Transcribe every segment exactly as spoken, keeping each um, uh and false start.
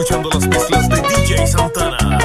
escuchando las mezclas de D J Santana.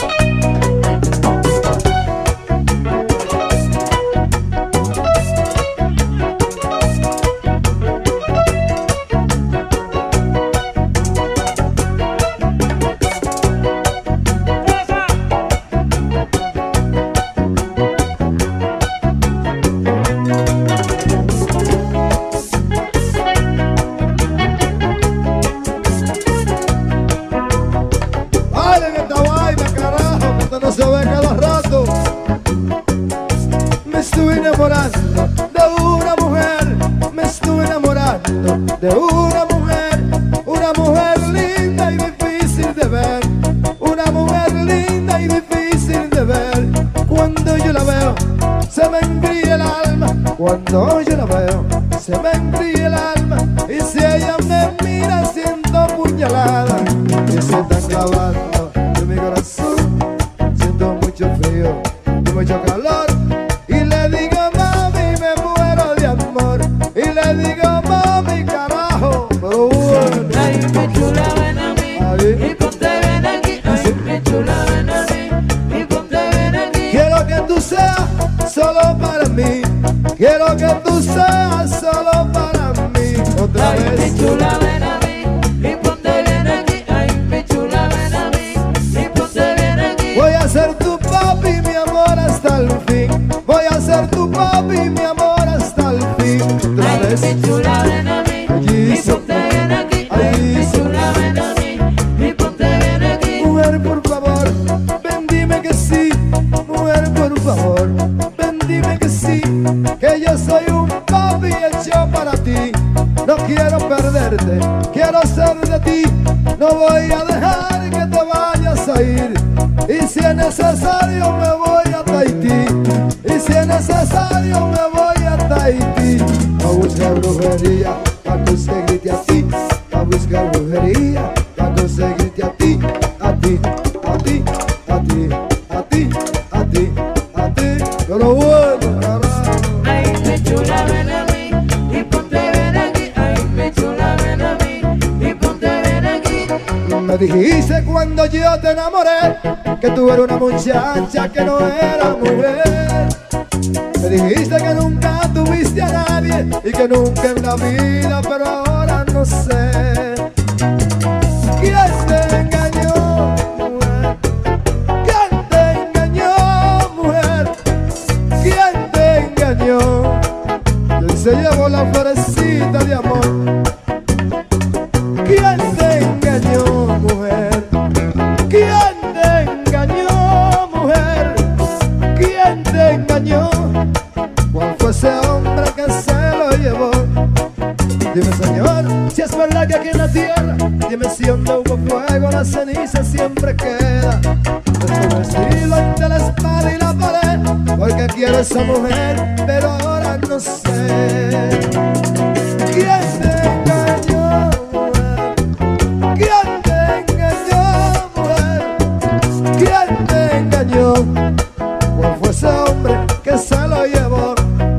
No se ve cada rato. Me estuve enamorando de una mujer, me estuve enamorando de una mujer, una mujer linda y difícil de ver, una mujer linda y difícil de ver. Cuando yo la veo, se me enfría el alma. Cuando yo la veo, se me enfría el alma. Y si ella me mira, siento puñalada que se está clavando en mi corazón. Mucho frío y mucho calor, y le digo mami, me muero de amor, y le digo mami, carajo, pero bueno. Ay, mi chula, ven a mí, ahí. Y ponte ven aquí. Ay, mi chula, ven a mí, y ponte ven aquí. Quiero que tú seas solo para mí, quiero que tú seas solo para mí. Otra Ay, vez. mi chula, ven a mí, y ponte ven aquí. Ay, mi chula, ven a mí, y ponte ven aquí. Voy a ser tu papi, mi amor, hasta el fin. Voy a ser tu papi, mi amor, hasta el fin. Otra Ay, vez. mi chula, ven a mí, y ponte ven aquí. Ay, mi chula, ven a mí, y ponte ven aquí. Mujer, por favor, ven dime que sí. Mujer, por favor, ven dime que sí. Que yo soy un papi hecho para ti. No quiero perderte, quiero ser de ti. No voy a dejar que te vayas a ir. Y si es necesario me voy a Tahití. Y si es necesario me voy a Tahití. A buscar brujería, a conseguirte a ti. A buscar brujería, a conseguirte a ti. A ti, a ti, a ti, a ti, a ti, a ti. Pero bueno, carajo. Ay, mi chula, ven a mí, y ponte ven aquí. Ay, mi chula, ven a mí, y ponte ven aquí. Me dijiste cuando yo te enamoré que tú eras una muchacha que no era mujer. Me dijiste que nunca tuviste a nadie y que nunca en la vida, pero ahora no sé. ¿Quién te engañó, mujer? ¿Quién te engañó, mujer? ¿Quién te engañó? ¿Quién se llevó la florecita de amor? ¿Quién te engañó, mujer? ¿Quién te engañó, mujer? ¿Quién te engañó? ¿Cuál fue ese hombre que se lo llevó? Dime, señor, si es verdad que aquí en la tierra, dime si donde hubo fuego la ceniza siempre queda. Desde el cielo entre la espada y la pared, porque quiero esa mujer, pero ahora no sé. ¿Quién te engañó, mujer? ¿Quién te engañó, mujer? ¿Quién te engañó? ¿Cuál fue ese hombre que se lo llevó?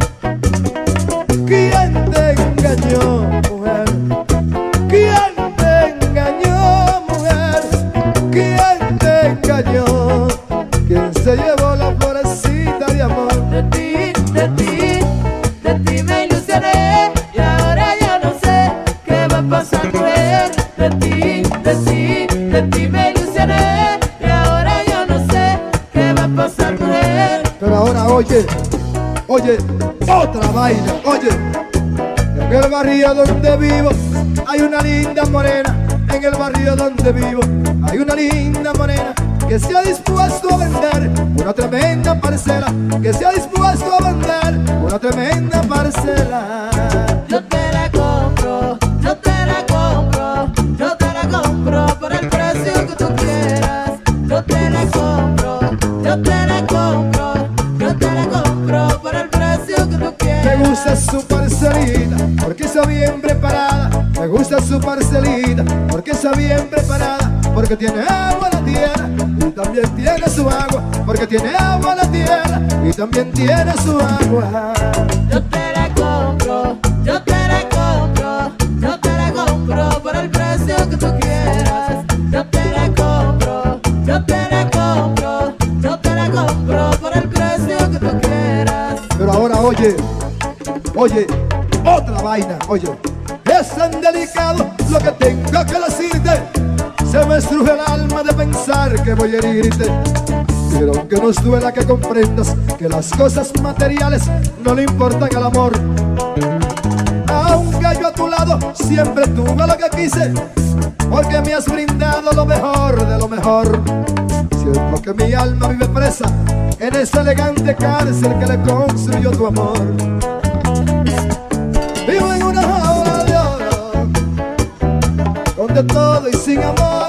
¿Quién te engañó, mujer? ¿Quién te engañó, mujer? ¿Quién te engañó? ¿Quién se llevó la florecita de amor? De ti, de ti, de ti me ilusioné, y ahora ya no sé qué va a pasar, mujer. De ti, de ti, de ti me ilusioné, y ahora ya no sé qué va a pasar, mujer. Pero ahora oye, oye, otra vaina, oye. En el barrio donde vivo hay una linda morena. En el barrio donde vivo hay una linda morena que se ha dispuesto a vender una tremenda parcela. Que se ha dispuesto a vender una tremenda parcela. Yo te la compro, yo te la compro, yo te la compro por el precio que tú quieras. Yo te la compro, yo te la compro, yo te la compro por el precio que tú quieras. Me gusta su parcelita porque está bien preparada. Me gusta su parcelita porque está bien preparada. Porque tiene agua la tierra y también tiene su agua. Porque tiene agua la tierra y también tiene su agua. Yo te la compro, yo te la compro, yo te la compro por el precio que tú quieras. Yo te Oye, otra vaina, oye. Es tan delicado lo que tengo que decirte. Se me estruje el alma de pensar que voy a herirte. Pero aunque nos duela que comprendas que las cosas materiales no le importan al amor. Aunque yo a tu lado siempre tuve lo que quise, porque me has brindado lo mejor de lo mejor. Siento que mi alma vive presa en esa elegante cárcel que le construyó tu amor. Vivo en una jaula de oro, donde todo y sin amor.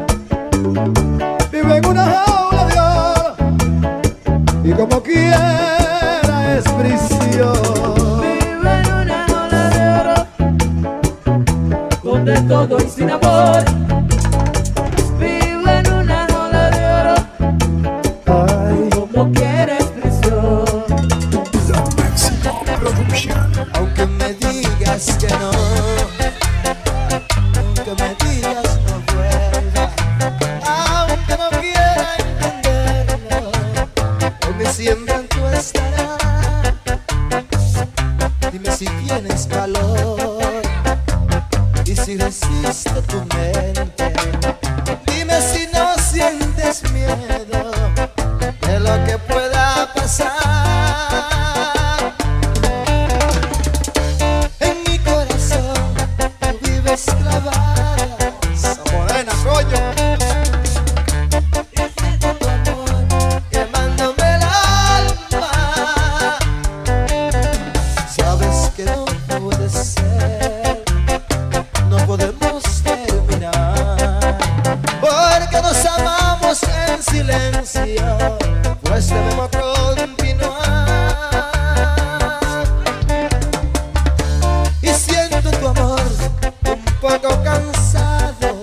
Vivo en una jaula de oro, y como quiera es prisión. Vivo en una jaula de oro, donde todo y sin amor. Vivo en una jaula de oro, Ay, como quiera es prisión. Aunque me digas que no, aunque me digas no vuelva, aunque no quiera entenderlo, en mi siempre tú estarás. Dime si tienes calor y si resiste tu mente. Dime si no sientes miedo de lo que pueda pasar. Pues debemos continuar. Y siento tu amor un poco cansado,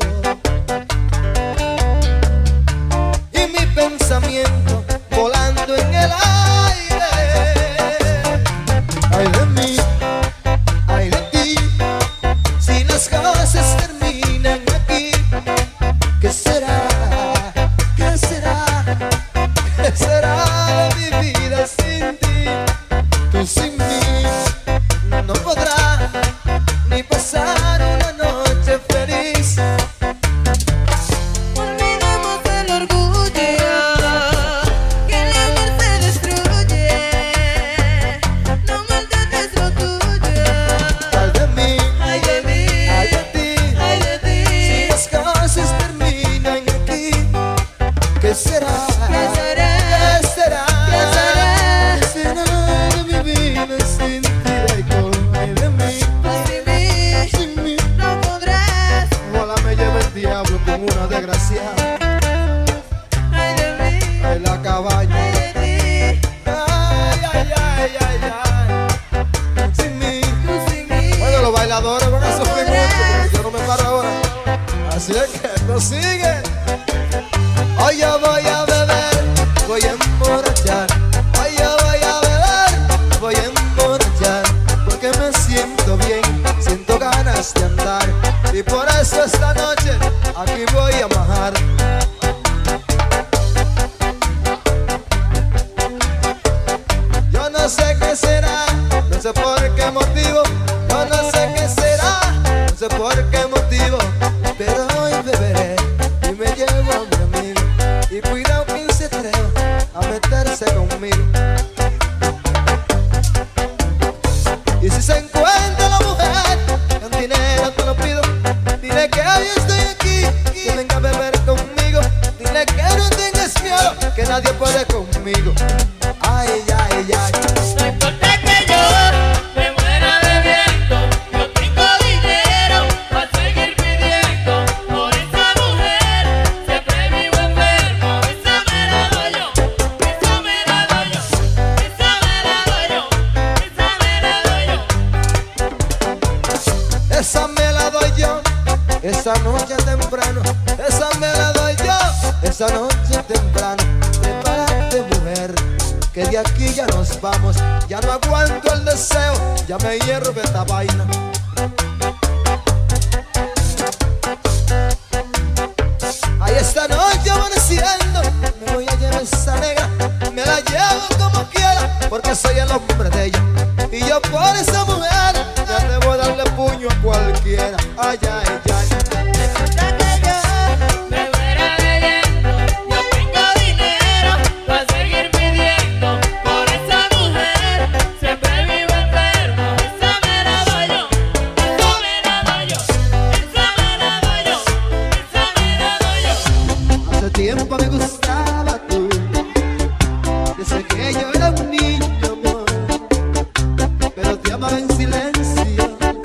y mi pensamiento volando en el aire. Ay de mí, ay de ti, si las cosas terminan aquí, ¿qué será? ¿Qué será? ¿Qué será de mi vida sin ti? Tú sin mí no podrás ni pasar una noche feliz. Olvidemos el orgullo, que el amor se destruye. No maltrates lo tuyo. Ay de mí, Ay de mí, ay de ti, ay de ti. si las cosas terminan aquí, ¿qué será? ¿Qué será? ¿Qué será? ¿Qué será? ¿Qué será de mi vida sin ti? Ay de mí, Pues sin mí sin mí. no podrás. ojalá me lleve el diablo con una desgraciada. Ay de mí, Ay, la cabaña. ay de ti. Ay, ay, ay, ay, ay. Sin mí. Tú sin mí. Bueno, los bailadores van a sufrir mucho porque yo no me paro ahora. Así es que esto sigue. Hoy yo voy a beber, voy a emborrachar. Hoy yo voy a beber, voy a emborrachar. Porque me siento bien, siento ganas de andar. Y por eso esta noche aquí voy a majar. Yo no sé qué será, no sé por qué motivo. Yo no sé qué será, no sé por qué motivo. Pero hoy beberé y me llevo a mi amigo. Y cuidado quien se atreva a meterse conmigo. Y si se encuentra la mujer con dinero, te lo pido. Dile que hoy estoy aquí, que venga a beber conmigo. Dile que no tengas miedo, que nadie puede conmigo. Ay, ay, ay. No importa que yo me muera bebiendo, yo tengo dinero para seguir pidiendo. Por esa mujer siempre vivo enfermo. Esa me la doy yo, esa me la doy yo, esa me la doy yo, esa me la doy yo. Esa me la doy yo, esa noche temprano. Esa me la doy yo, esa noche temprano. Prepárate, mujer, que de aquí ya nos vamos. Ya no aguanto el deseo, ya me hierve esta vaina. Ahí esta noche amaneciendo, me voy a llevar esa negra. Me la llevo como quiera, porque soy el hombre de ella. Y yo por esa buena, ay, ay, ay. Me muera leyendo, yo tengo dinero para seguir pidiendo por esa mujer. Siempre vivo enfermo, esa me la doy yo, esa me la doy yo, esa me la doy yo, esa me la doy yo. Hace tiempo me gustaba tú, desde que yo era un niño, amor, pero te amaba en silencio.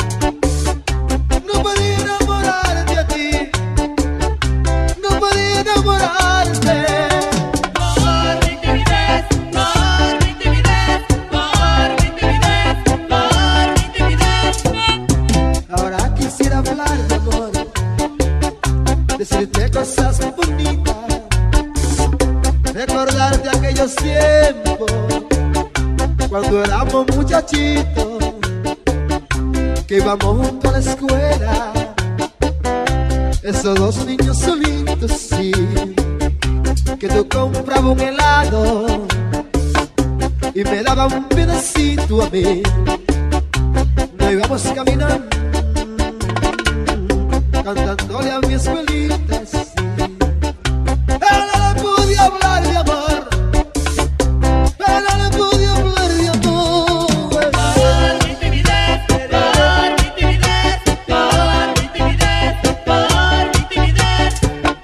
No podía enamorarte a ti, no podía enamorarte. Por mi timidez, por mi timidez, por mi timidez, por mi timidez. Ahora quisiera hablar de amor, decirte cosas bonitas, recordarte aquellos tiempos cuando éramos muchachitos, que íbamos juntos a la escuela, esos dos niños solitos, sí, que tú comprabas un helado y me daba un pedacito a mí. Nos íbamos caminando, cantándole a mi escuelita, sí. Pero no le pude hablar de amor, pero no le pude hablar de amor. Por mi timidez, por mi timidez, por mi timidez, por mi timidez.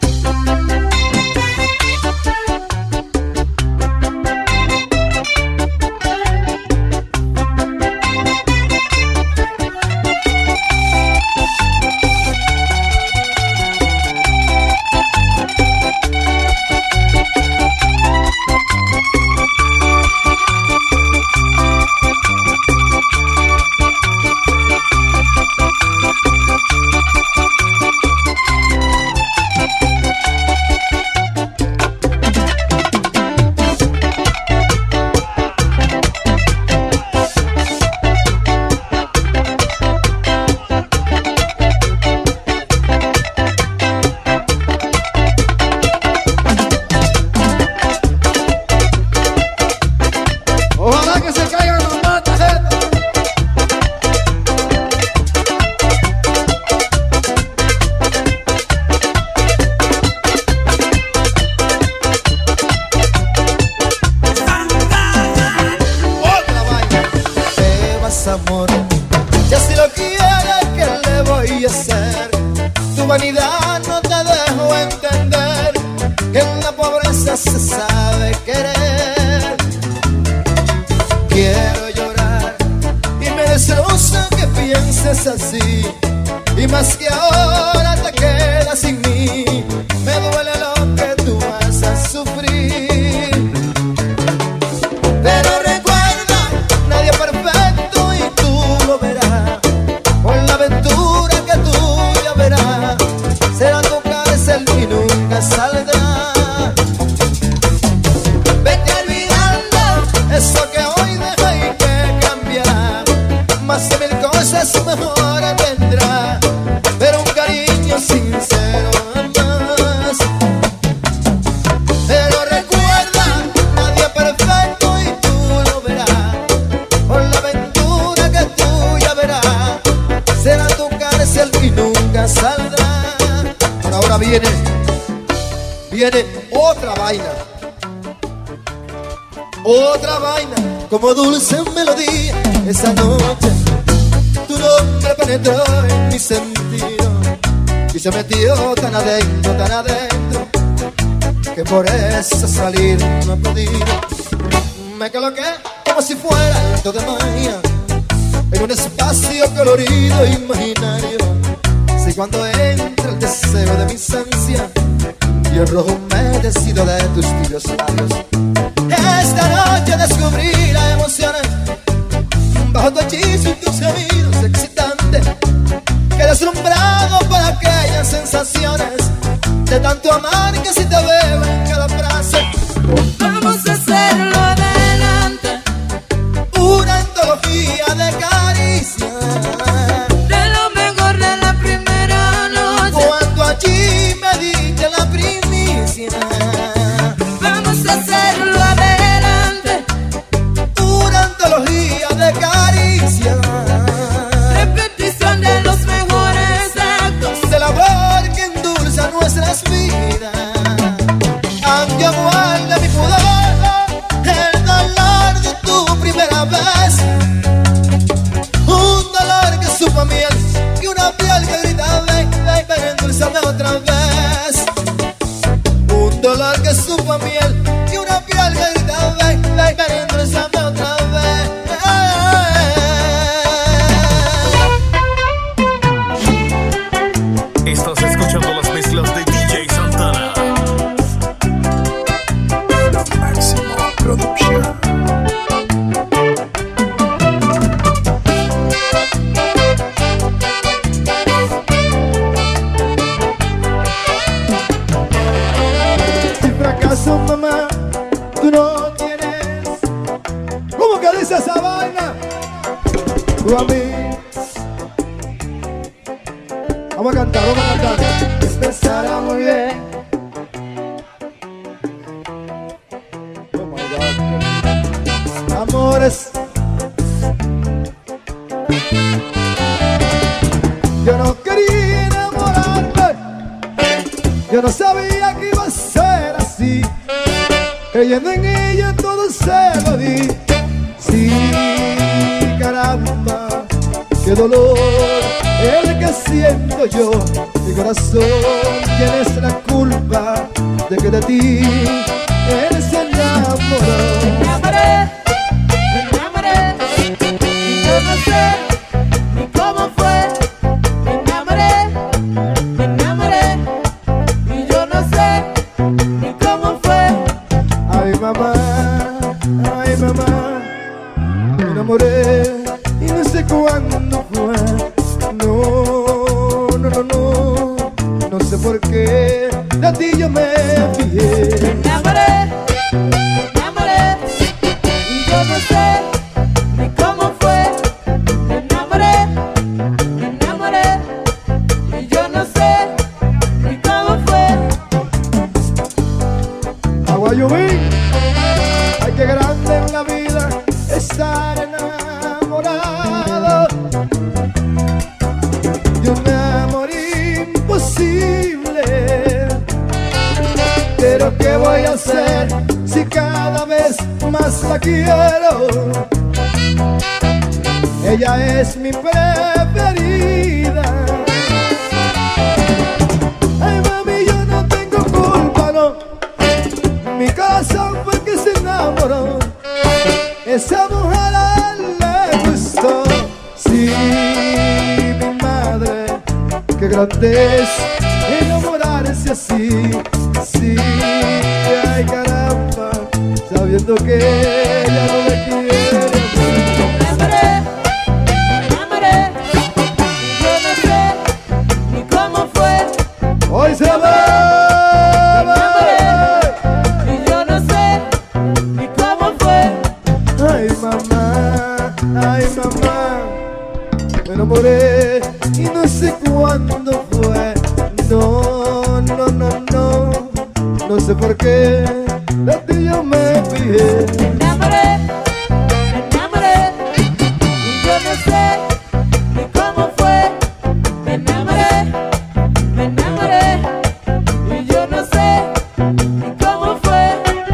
Ojalá que se caigan los matajetas. Otra vaina. Te vas, amor, ya si lo quieres, ¿qué le voy a hacer? Tu vanidad no te dejó entender que en la pobreza se sabe querer. Quiero llorar y me destroza que pienses así, y más que ahora te quedas sin mí, me duele lo que tú vas a sufrir. Pero recuerda, nadie es perfecto y tú lo verás, por la aventura que tú ya verás, será tu cárcel y nunca saldrá. Vete olvidando eso que hoy deja y que cambiará, más de mil cosas mejor vendrá, pero un cariño sincero jamás. Pero recuerda, nadie es perfecto y tú lo verás, por la aventura que tú ya verás, será tu cárcel y nunca saldrá. Pero ahora viene, viene otra vaina. Otra vaina, Como dulce melodía, esa noche tu nombre penetró en mi sentido y se metió tan adentro, tan adentro, que por eso salir no he podido. Me coloqué como si fuera acto de magia en un espacio colorido e imaginario. Si cuando entra el deseo de mis ansias y el rojo humedecido de tus tibios labios, esta noche descubrí la emoción bajo tu hechizo y tus gemidos excitantes, que deslumbrado por aquellas sensaciones de tanto amar que si te veo en cada frase. Vamos a hacerlo adelante, Una antología de caricias, de lo mejor de la primera noche. cuando allí me diste la primicia. Vamos a hacerlo adelante, Una antología de caricias, repetición de los mejores Estás escuchando las mezclas de D J Santana. La máxima producción. Si fracaso, mamá, tú no tienes. ¿Cómo que dice esa vaina? Tú a mí. Vamos a cantar, vamos a cantar. Empezará muy bien. Oh my God. Amores, yo no quería enamorarme. Yo no sabía que iba a ser así. Creyendo en ella todo se lo di. Sí, caramba, qué dolor el que siento yo. Mi corazón, tienes la culpa de que de ti él se enamoró. Me enamoré, me enamoré, y yo no sé ni cómo fue. Me enamoré, me enamoré, y yo no sé ni cómo fue. Ay mamá, ay mamá, me enamoré y no sé cuándo fue. No, no, no, no, no sé por qué de ti yo me fijé. Me enamoré, me enamoré, y yo no sé ni cómo fue. Me enamoré, me enamoré, y yo no sé ni cómo fue. Aguayubí, ay qué grande en la vida estar enamorado de un amor imposible. Pero qué voy a hacer si cada vez más la quiero. Ella es mi preferida. Ay mami, yo no tengo culpa, no. Mi corazón fue que se enamoró. Esa mujer a él le gustó. Sí, mi madre, qué grande es enamorarse así. Sí, ay caramba, sabiendo que ella no me quiere. Me enamoré, me enamoré, y yo no sé ni cómo fue. Hoy se Me va. enamoré, y yo no sé ni cómo fue. Ay mamá, ay mamá, me enamoré y no sé cuándo fue. No, no, no, no, no sé por qué de ti yo me fijé. Me enamoré, me enamoré, y yo no sé ni cómo fue. Me enamoré, me enamoré, y yo no sé ni cómo fue.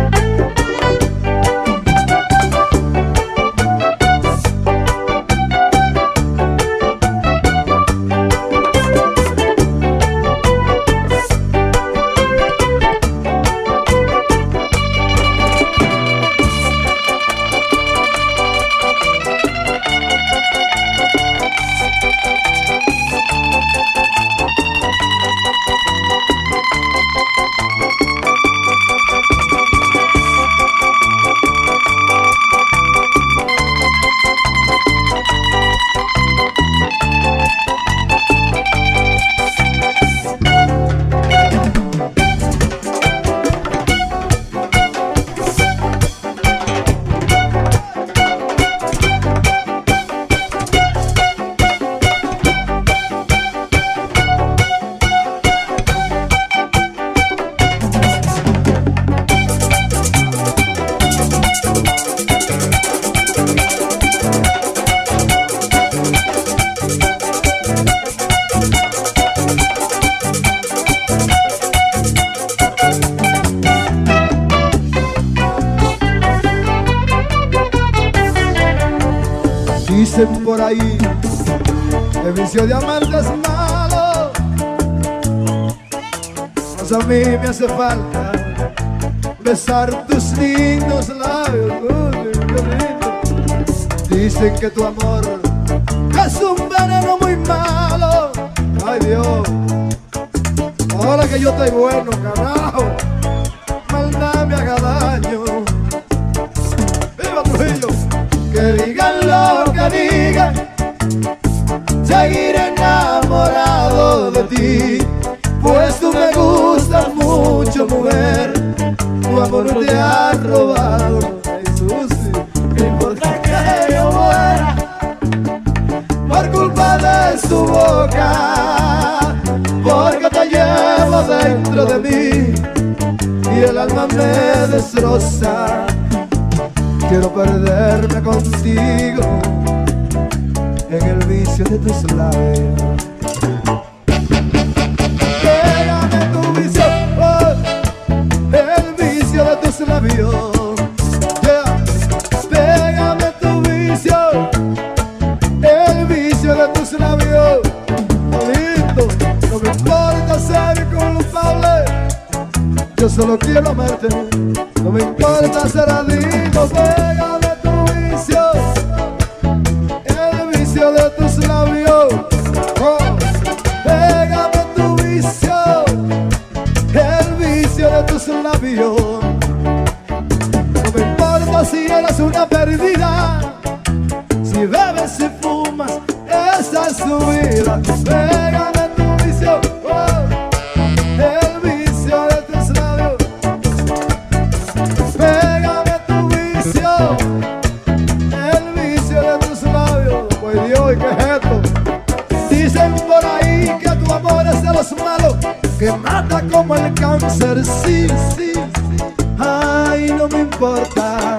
Dicen por ahí, el vicio de amarte es malo. Pues a mí me hace falta besar tus lindos labios. Uy, qué lindo. Dicen que tu amor es un veneno muy malo. Ay Dios, Ahora que yo estoy bueno, carajo, maldad me haga daño. ¡Viva Trujillo! Que digan lo que digan, seguiré enamorado de ti, pues tú me gustas mucho, mujer. Tu amor no te ha robado. Jesús, no importa que yo muera por culpa de su boca, porque te llevo dentro de mí y el alma me destroza. Quiero perderme contigo en el vicio de tus labios. Pégame tu vicio, oh, el vicio de tus labios. Yeah. Pégame tu vicio, el vicio de tus labios. Bonito, no me importa ser culpable, yo solo quiero amarte. No me importa ser adicto, pégame tu vicio, el vicio de tus labios. Oh, pégame tu vicio, el vicio de tus labios. No me importa si eres una perdida, si bebes, si fumas, esa es tu vida. Pégame tu vicio, oh, el vicio de tus labios. Pégame tu vicio, el vicio de tus labios. Pues Dios, ¿y qué es esto? Dicen por ahí que tu amor es de los malos, que mata como el cáncer. Sí, sí, ay, no me importa.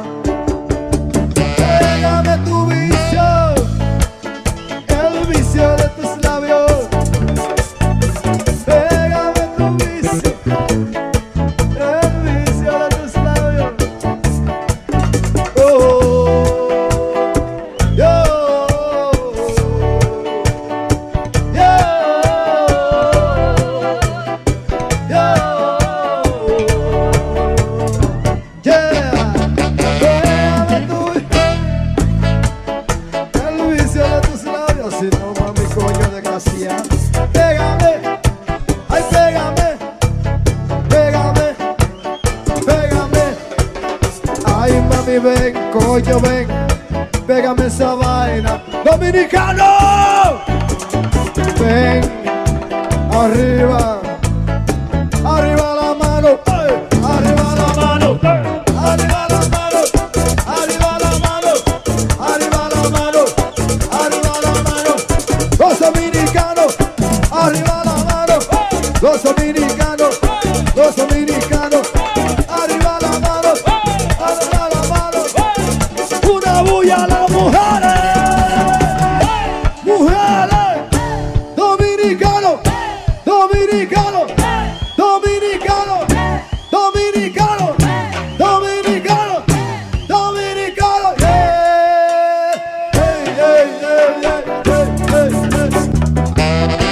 Pégame tu vicio, el vicio de tus labios. Pégame tu vicio, el vicio de tus labios. Oh, yo, yo, yo, yeah. Pégame tu, el vicio de tus labios. Si no, mami, coño, desgracia. Pégame, ay, pégame, pégame, pégame. Ay, mami, ven, coño, ven, pégame esa vaina. ¡Dominicano! Ven, arriba, arriba la mano, ey, arriba la mano, arriba la mano, arriba la mano, arriba la mano, arriba la mano. Los dominicanos, arriba la mano, los dominicanos, los dominicanos, arriba la mano, arriba la mano. Una bulla a las mujeres, mujeres, dominicanos, dominicanos, dominicanos, dominicanos, dominicanos, dominicanos. Yeah. Hey, hey, hey, hey, hey, hey, hey.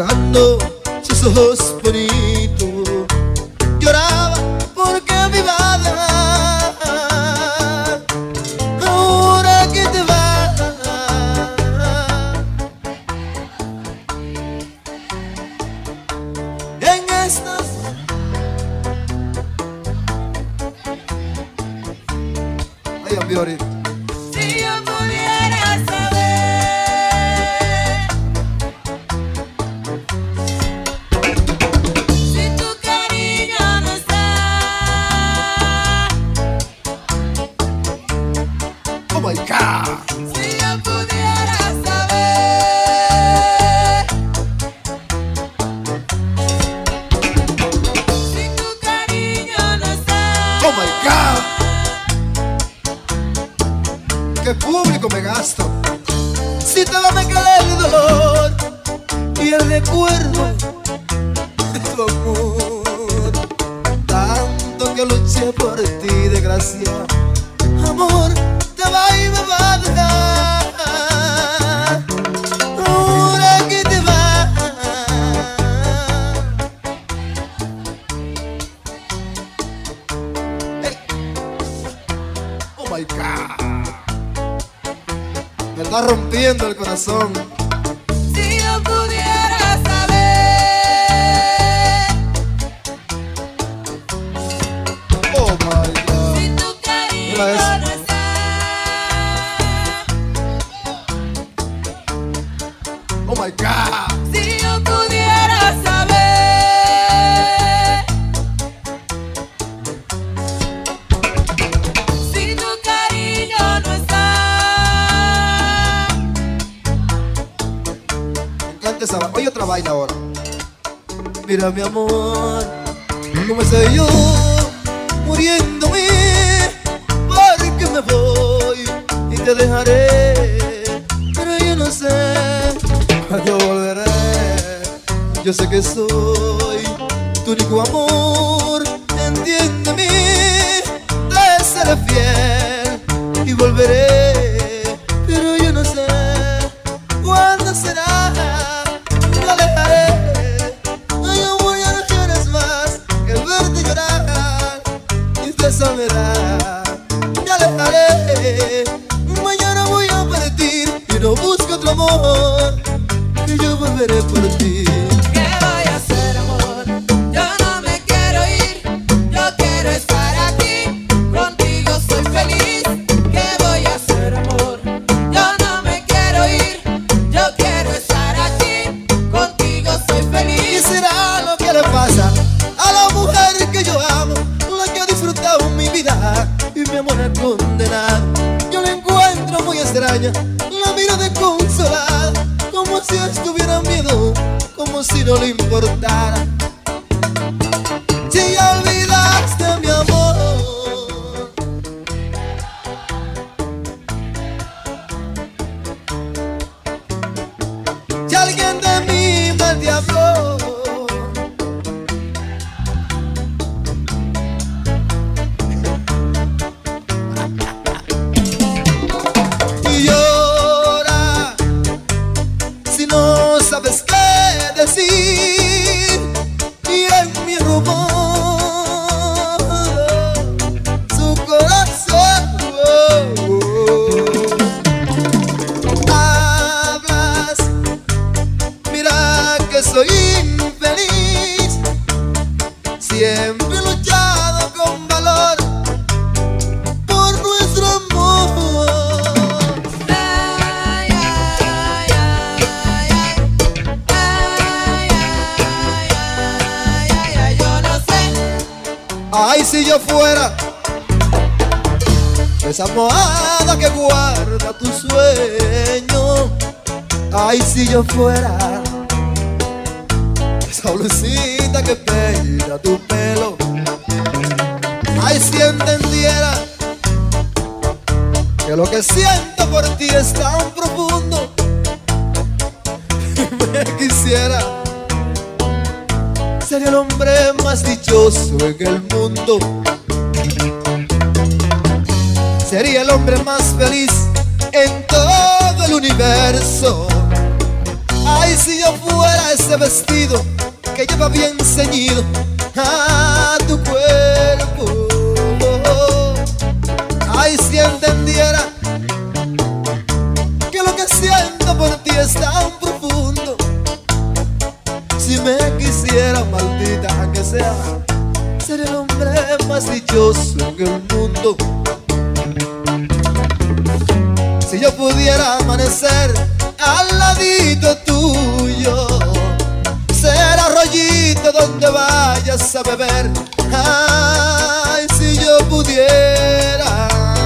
buscando sus ojos bonitos, lloraba porque mi amada ahora que te vas. En estas ay, Ambiori. Si yo pudiera saber si tu cariño no está, Oh my God. si yo pudiera saber si tu cariño no está, Oh my God. ¿Qué público me gasto? Si te va a caer el dolor y el recuerdo de tu amor, tanto que luché por ti, desgracia, amor, te va y me va a dejar. Ahora que te vas. Hey. Oh my God. Me está rompiendo el corazón. si yo pudiera saber Oh my God. si tu cariño Mira eso. no está, Oh my God. si yo pudiera saber si tu cariño no está, Me encanta esa va- Oye, otra vaina ahora. Mira mi amor, cómo estoy yo muriéndome, porque me voy y te dejaré, pero yo no sé cuándo volveré. Yo sé que soy tu único amor, entiéndeme, te seré fiel y volveré, pero yo no sé cuándo será. Te dejaré. Ay, amor, ya no llores más, que verte llorar y te soledad. Ya dejaré. Mañana voy a partir y no busco otro amor, que yo volveré por ti. ¿qué voy a hacer, amor? Yo no me quiero ir, yo quiero estar aquí, contigo soy feliz. ¿Qué voy a hacer, amor? Yo no me quiero ir, yo quiero estar aquí, contigo soy ¿Qué feliz. será lo que le pasa a la mujer que yo amo, la que ha disfrutado mi vida y mi amor es condenado? Yo la encuentro muy extraña, la miro desconsolada, como si estuviera miedo, como si no le importara. Si ya olvidaste mi amor, si alguien de mí mal te habló, y llora si no sabes qué decir, y en mi rumor su corazón hablas. Mira que soy infeliz, siempre he luchado con valor por nuestro amor. Ay, ay, ay, ay, ay, ay, ay, ay, ay, yo no sé. Ay, si yo fuera esa almohada que guarda tu sueño. Ay, si yo fuera esa blusita que peina tu pelo. Ay, si entendiera que lo que siento por ti es tan profundo, y me quisiera, sería el hombre más dichoso en el mundo. Sería el hombre más feliz en todo el universo. Ay, si yo fuera ese vestido que lleva bien ceñido a tu cuerpo. Ay, si entendiera que lo que siento por ti es tan profundo. Si me quisiera, maldita, aunque sea, sería el hombre más dichoso en el mundo. Si yo pudiera amanecer al ladito tuyo, ser arroyito donde vayas a beber. Ay, si yo pudiera,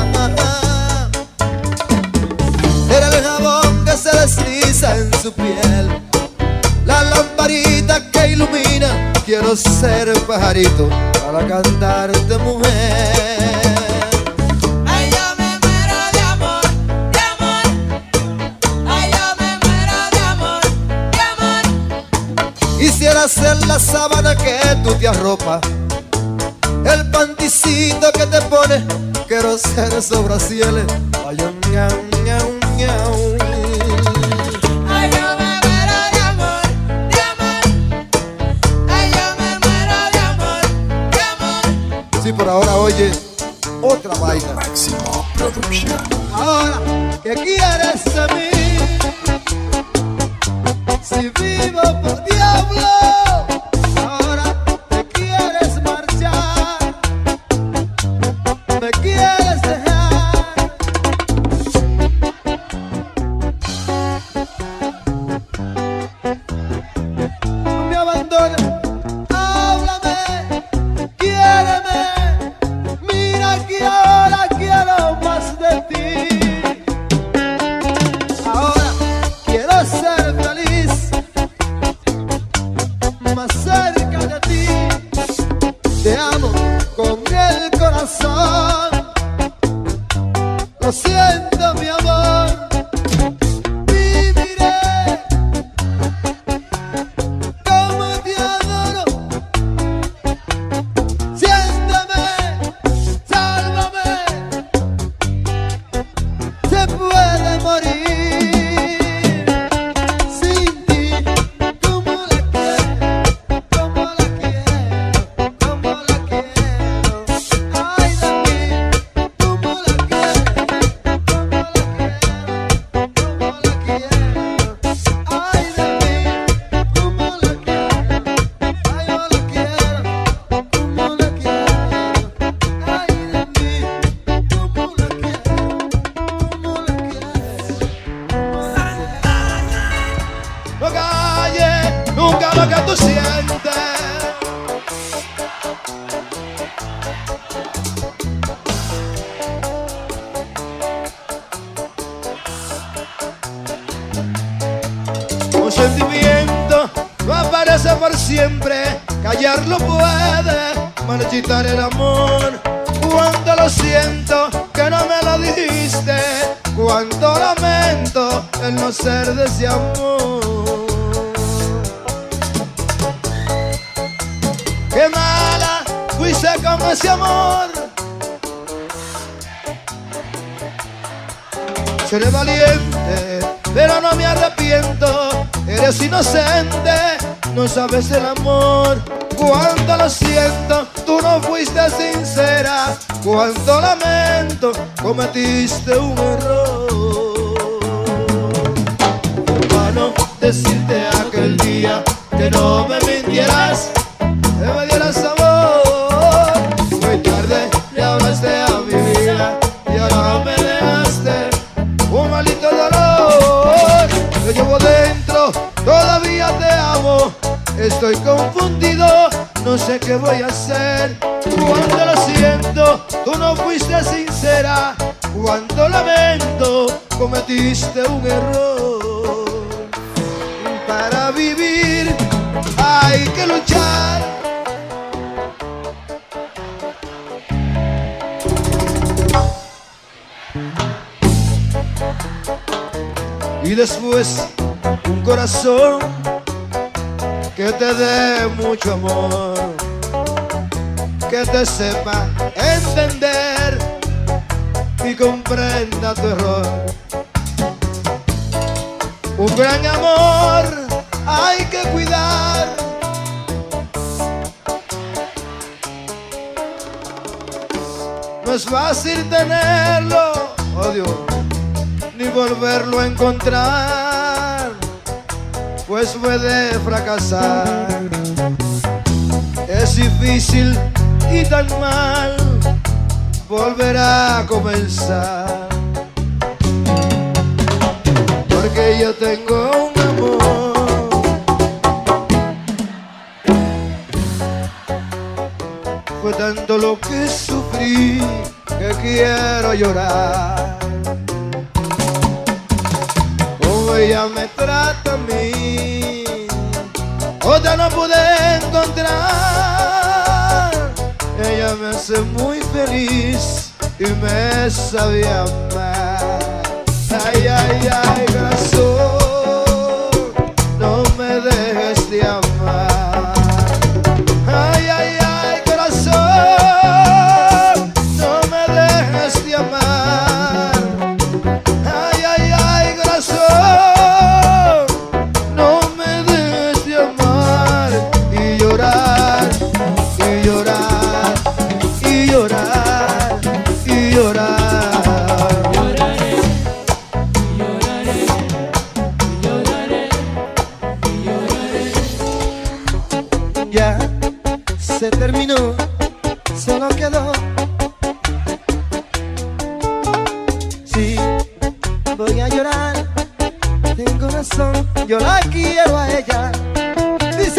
era el jabón que se desliza en su piel, la lamparita que ilumina. Quiero ser pajarito para cantarte, mujer. Ay, yo me muero de amor, de amor. Ay, yo me muero de amor, de amor. Quisiera ser la sábana que tú te arropas, el panticito que te pones. Quiero ser esos brasieles. Ay, ñau, ñau, ñau. Ay, yo me muero de amor, de amor. Ay, yo me muero de amor, de amor. Sí, por ahora oye otra vaina. Máximo Producción. Ahora, ¿qué quieres de mí? Si vivo por diablo, ahora te quieres marchar, me quieres dejar. No me abandones, háblame, quiéreme. Mira que ahora quiero más de ti. Ahora quiero ser feliz, más cerca de ti. Te amo con el corazón. Lo siento, mi amor. Viviré como te adoro. Siénteme, sálvame. Se puede morir sin ti. Como la quiero, como la quiero, como la quiero. Ay, de mí, como la quiero, como la quiero, como la quiero. Ay, de mí, como la quiero. Ay, yo la quiero, como la quiero. Ay, de mí, como la quiero, como la quiero. No calles nunca lo que tú sientes. Un sentimiento no aparece por siempre, callarlo puede marchitar el amor. Cuánto lo siento que no me lo dijiste, cuánto lamento el no ser de ese amor. Qué mala fuiste con ese amor. Seré valiente, pero no me arrepiento. Eres inocente, no sabes el amor. Cuánto lo siento, tú no fuiste sincera. Cuánto lamento, cometiste un error. Humano decirte aquel día que no me mintieras, que me dieras amor. Muy tarde le hablaste a mi vida y ahora me dejaste un maldito dolor. Lo llevo dentro, todavía te amo. Estoy confundido, no sé qué voy a hacer. Cuánto lo siento, tú no fuiste sincera. Cuánto lamento, cometiste un error. Para vivir hay que luchar. Y después un corazón que te dé mucho amor, que te sepa entender y comprenda tu error. Un gran amor hay que cuidar. es fácil tenerlo, oh Dios, ni volverlo a encontrar, pues puede fracasar. Es difícil y tan mal volver a comenzar, porque yo tengo un amor. Fue tanto lo que sufrí que quiero llorar. Como ella me trata a mí, otra no pude encontrar. Ella me hace muy feliz y me sabe amar. Ay, ay, ay, corazón, no me dejes de amar. Ay, ay, ay, corazón, no me dejes de amar. Ay, ay, ay, corazón, no me dejes de amar. Y llorar, y llorar, y llorar, y llorar. Ya se terminó, solo quedó. Sí, voy a llorar, tengo razón, yo la quiero a ella. Dice.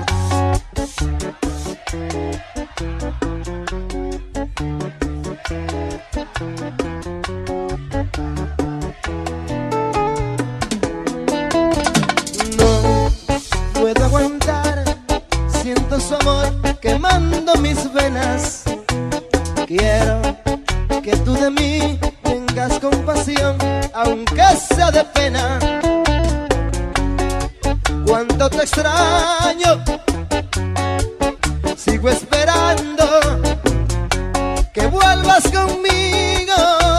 No puedo aguantar, siento su amor quemando mis venas. Quiero que tú de mí tengas compasión, aunque sea de pena. Cuánto te extraño, sigo esperando que vuelvas conmigo.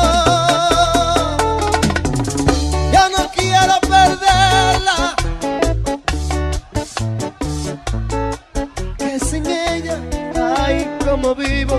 Ya no quiero perderla, que sin ella, ay, cómo vivo,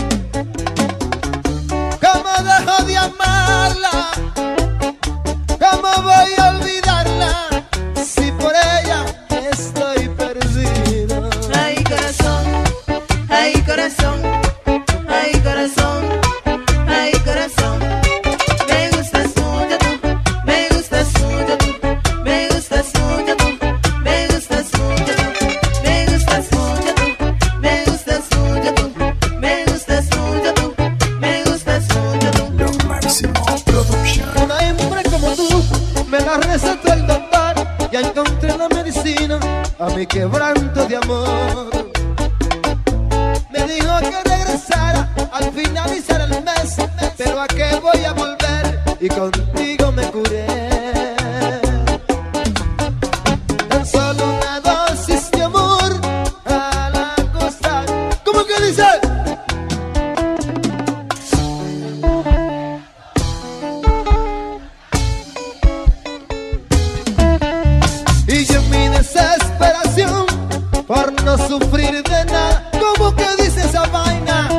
cómo dejo de amarla, cómo voy a olvidarla, si por ella estoy perdido. Ay, corazón, ay, corazón, ay, corazón, ay, corazón. Me gustas mucho tú, me gustas mucho tú, me gustas mucho tú, me gustas mucho tú, me gustas mucho tú, me gustas mucho tú, me gustas mucho tú, me gustas mucho tú. Lo Máximo Production. Una hembra como tú me la recetó el doctor, ya encontré la medicina a mi quebranto de amor. Me dijo que regresara al finalizar el mes, pero a qué voy a volver y contigo me curé. Tan solo una dosis de amor a la costa. ¿Cómo que dice? Y yo en mi desesperación por no sufrir de nada, ¿cómo que dice esa vaina?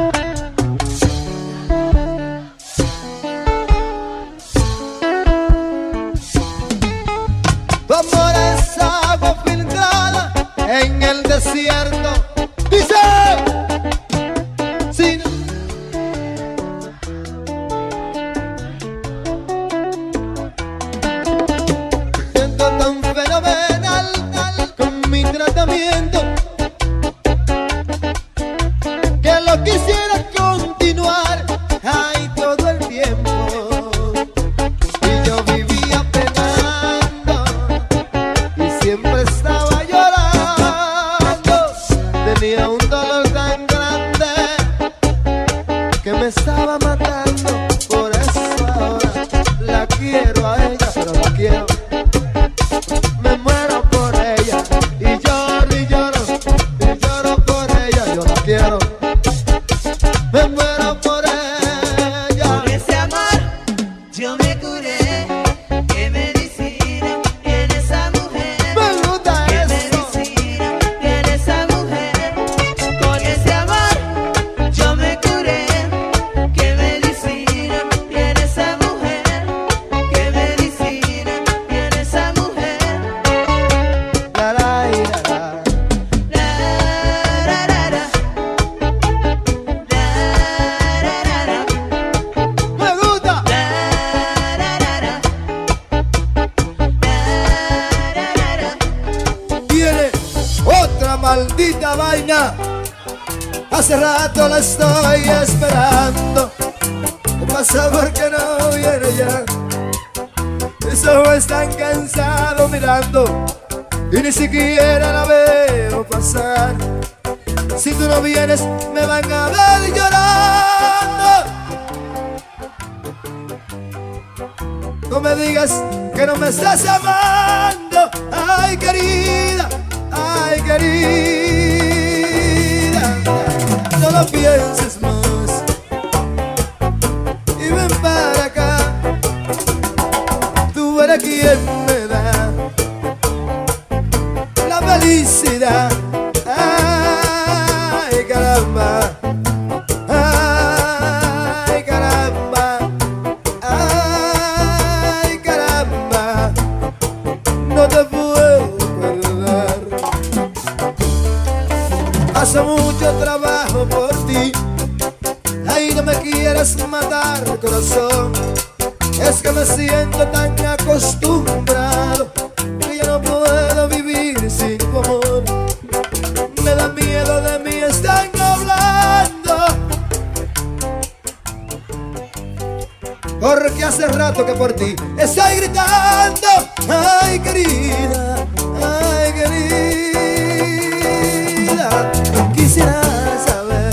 Tu amor es agua filtrada en el desierto. Dice, sí. Siento tan fenomenal con mi tratamiento que lo quisiera continuar, ay, todo el tiempo. Y yo vivía penando y siempre estaba llorando. Tenía un dolor tan grande que me estaba matando. Por eso ahora la quiero a ella, pero la quiero, me muero por ella. Y lloro y lloro viene otra maldita vaina. Hace rato la estoy esperando. ¿Qué pasa? Porque no viene ya. Mis ojos están cansados mirando y ni siquiera la veo pasar. Si tú no vienes me van a ver llorando. No me digas que no me estás amando. Ay, querida, ay, querida, no lo pienses más y ven para acá. Tú eres quien me da la felicidad. Ay, caramba, ay, caramba, ay, caramba, no te puedo perder. Hace mucho trabajo por ti, ay, no me quieras matar, corazón. Es que me siento tan acostumbrado que ya no puedo vivir sin tu amor. Me da miedo, de mí están hablando, porque hace rato que por ti estoy gritando. Ay, querida, ay, querida, quisiera saber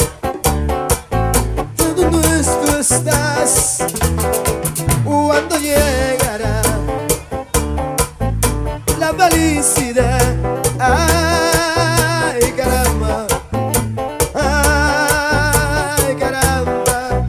dónde tú estás, cuándo llegará la felicidad. Ay, caramba, ay, caramba,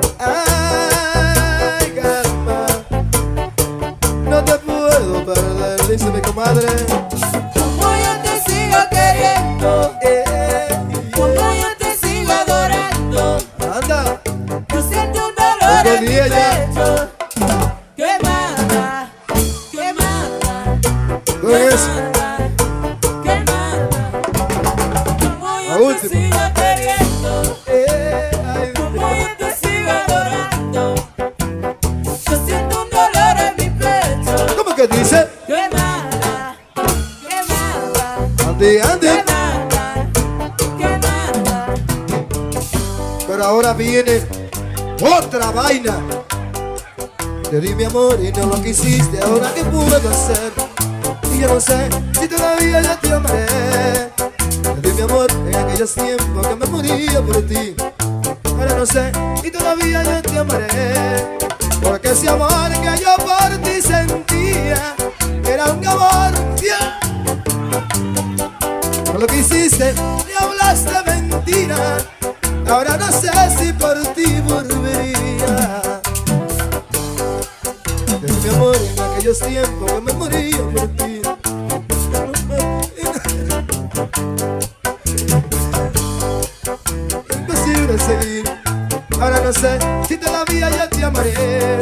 ay, caramba, no te puedo perder, dice mi comadre. Como yo te sigo queriendo, Eh, como yo te sigo adorando, anda, yo siento un dolor Porque en mi di ella. pecho que mata, que mata, ¿Cómo es? que mata. Como La yo te última. sigo queriendo, Eh, ay, como yo te sigo adorando, yo siento un dolor en mi pecho ¿cómo que dice? que mata, que mata, Andy, Andy. que mata, que mata. Pero ahora viene otra vaina. Te di mi amor y no lo quisiste. Ahora qué puedo hacer. Y yo no sé si todavía yo te amaré. Te di mi amor en aquellos tiempos que me moría por ti. Ahora no sé y todavía yo te amaré. Porque ese amor que yo por ti sentía era un amor fiel. No lo quisiste y hablaste mentira. Ahora no sé si por ti volvería. Te di mi amor en aquellos tiempos que me moría por ti. Imposible seguir. Ahora no sé si todavía yo te amaré.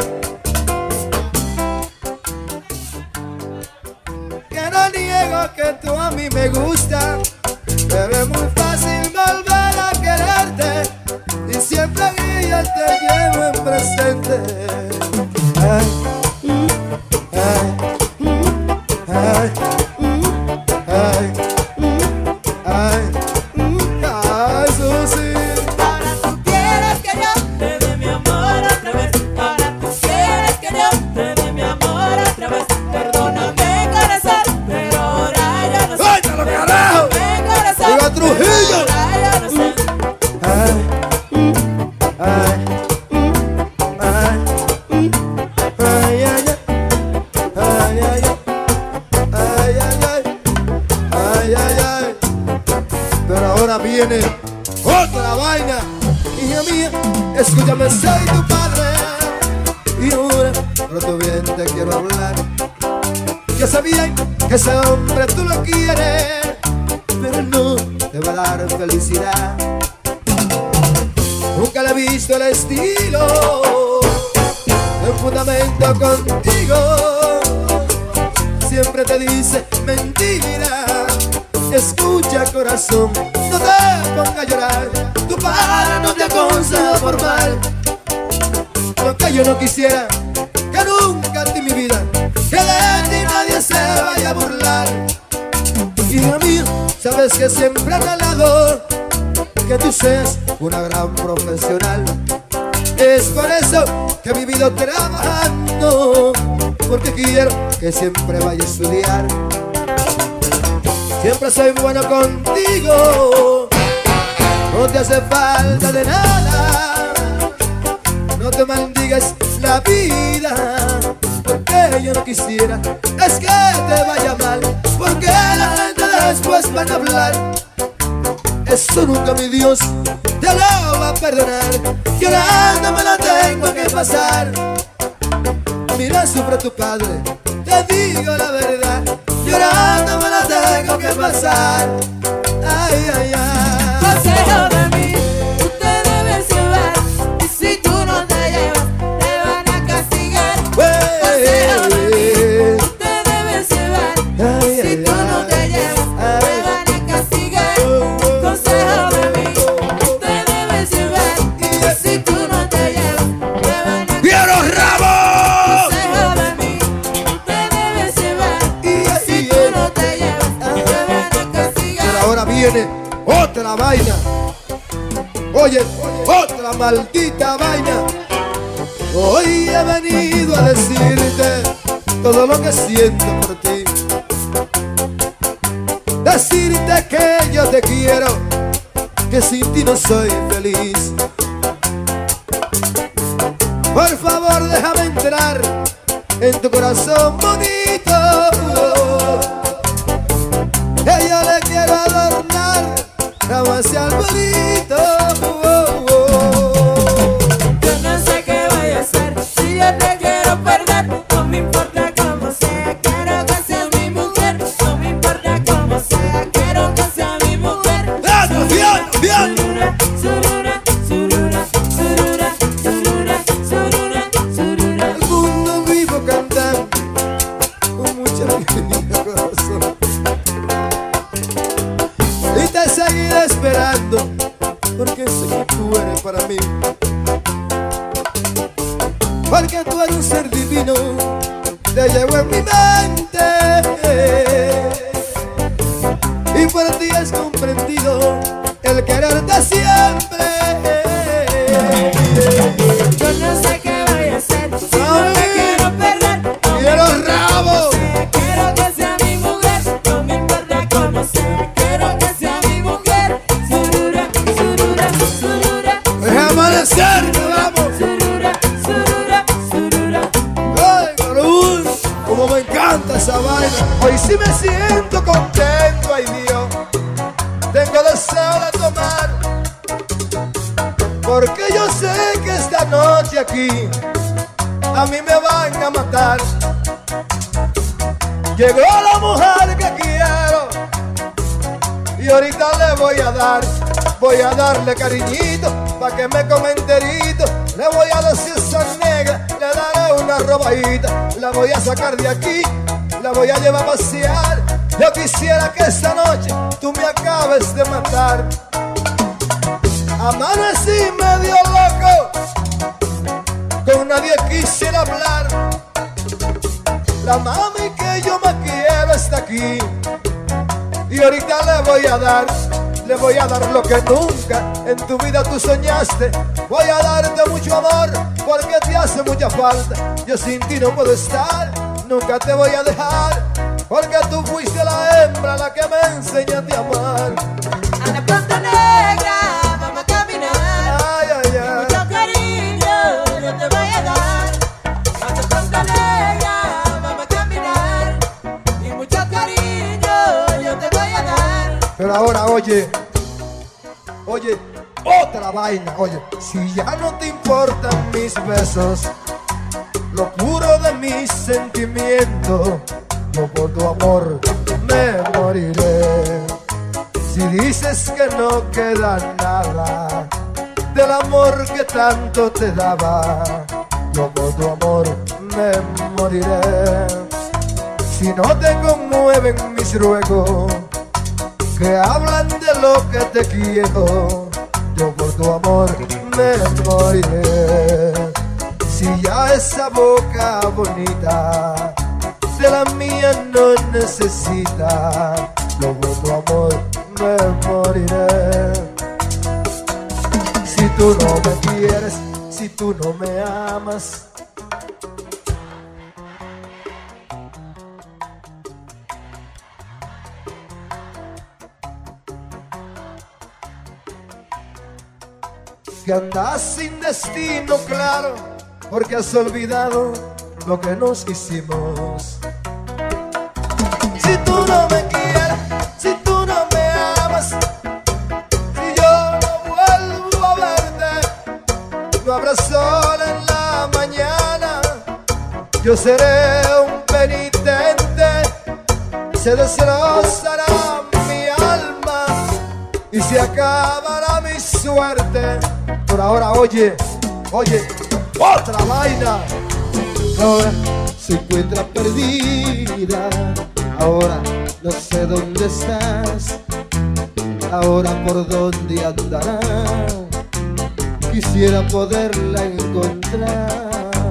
Que no niego que tú a mí me gusta, pero es muy fácil volver a quererte y siempre guía te llevo en presente. Ay, mm, ay, mm, ay, mm, ay, mm, ay, mm, ay, Susi. Ahora tú quieres que yo te dé mi amor otra vez. Ahora tú quieres que yo te dé mi amor otra vez. Perdóname, corazón, pero ahora ya no sé. ¡Váyalo, carajo! Perdóname, corazón, ¡Viva Trujillo! pero ahora ya no sé. Ay, mm, ay, mm, ay, mm, ay, ay, ay, ay, ay, ay, ay, ay, ay, ay. Pero ahora viene otra vaina. Hija mía, escúchame, soy tu padre y ahora por tu bien te quiero hablar. Yo sé bien que ese hombre tú lo quieres, pero no te va a dar felicidad. Nunca le he visto el estilo, el fundamento contigo. Siempre te dice mentira. Escucha, corazón, no te pongas a llorar. Tu padre no te aconseja por mal. Lo que yo no quisiera, que nunca en mi vida, que de ti nadie se vaya a burlar. sabes que siempre he anhelado que tú seas una gran profesional. Es por eso que he vivido trabajando, porque quiero que siempre vaya a estudiar. Siempre soy bueno contigo, no te hace falta de nada. No te maldigues la vida, porque yo no quisiera es que te vaya mal, porque la gente después van a hablar. Eso nunca mi Dios te lo va a perdonar. Llorando me la tengo que pasar. Mira, sufre tu padre, te digo la verdad. Llorando me la tengo que pasar. Ay, ay, ay. Consejo de mí, tú te debes llevar. Y si tú no te llevas, te van a castigar. Consejo de mí, tú te debes llevar. Ay, Y si ay, tú no te llevas, ay. te van a castigar. Consejo de mí, tú te debes llevar. Y si tú no te llevas, te van a castigar. ¡Quiero rabo! Consejo de mí, tú te debes llevar. Y Y si tú no te llevas, te van a castigar. Pero ahora viene otra vaina. Oye, otra maldita vaina. Hoy he venido a decirte todo lo que siento por ti. Decirte que yo te quiero, que sin ti no soy feliz. Por favor, déjame entrar en tu corazón bonito. Que yo le quiero adornar como ese arbolito. Yo no sé qué voy a hacer si yo te quiero perder. No me importa cómo sea, quiero que seas mi mujer. No me importa cómo sea, quiero que seas mi mujer. ¡Bien, bien, bien! Surura, surura, surura, surura, surura, surura. El mundo vivo cantando con mucha alegría, corazón. Y te seguiré esperando, porque sé que tú eres para mí. Porque tú eres un ser divino, te llevo en mi mente. Y por ti es comprendido el quererte siempre. Yo no sé qué voy a hacer si no te quiero perder. No me ¡Quiero importa rabo! cómo sea, quiero que sea mi mujer. No me importa cómo sea, quiero que sea mi mujer. Surura, surura, surura. ¡Deja amanecer! ¡Vamos! Surura, surura, surura. ¡Ay, Barún! ¡Cómo me encanta esa vaina! Hoy sí me siento contento, ay Dios. Tengo deseo de tomar, porque yo sé que esta noche aquí a mí me van a matar. Llegó la mujer que quiero y ahorita le voy a dar. Voy a darle cariñito pa' que me come enterito. Le voy a decir esa negra, le daré una robadita. La voy a sacar de aquí, la voy a llevar a pasear. Yo quisiera que esta noche tú me acabes de matar. Amanecí medio loco, con nadie quisiera hablar. La mami que yo me quiero está aquí y ahorita le voy a dar. Le voy a dar lo que nunca en tu vida tú soñaste. Voy a darte mucho amor porque te hace mucha falta. Yo sin ti no puedo estar, nunca te voy a dejar, porque tú fuiste la hembra la que me enseñaste a amar. A la planta negra vamos a caminar. Ay, ay, ay. Mucho cariño yo te voy a dar. A la planta negra vamos a caminar. Y mucho cariño yo te voy a dar. Pero ahora, oye, oye, otra vaina, oye. Si ya no te importan mis besos, lo puro de mis sentimientos, yo por tu amor me moriré. Si dices que no queda nada del amor que tanto te daba, yo por tu amor me moriré. Si no te conmueven mis ruegos, que hablan de lo que te quiero, yo por tu amor me moriré. Si ya esa boca bonita de la mía no necesita, yo por tu amor me moriré. Si tú no me quieres, si tú no me amas, que andas sin destino claro, porque has olvidado lo que nos hicimos. Si tú no me quieres, si tú no me amas, si yo no vuelvo a verte, no habrá sol en la mañana, yo seré un penitente, se destrozará mi alma y se acabará mi suerte. Por ahora, oye, oye, otra vaina. Ahora se encuentra perdida, ahora no sé dónde estás, ahora por dónde andará, quisiera poderla encontrar.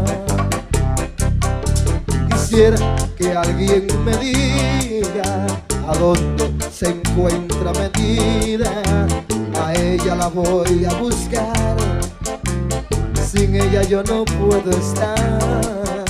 Quisiera que alguien me diga a dónde se encuentra metida, a ella la voy a buscar, sin ella yo no puedo estar.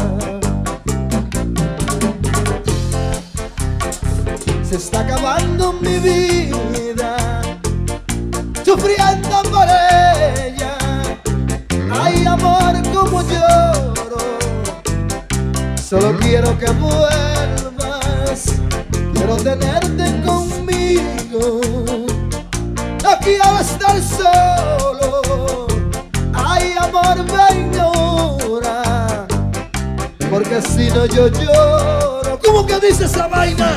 Se está acabando mi vida, sufriendo por ella. Ay, amor, como lloro, solo quiero que vuelvas, quiero tenerte conmigo, no quiero estar solo. Ay, amor, ven ahora, porque si no yo lloro. ¿Cómo que dice esa vaina?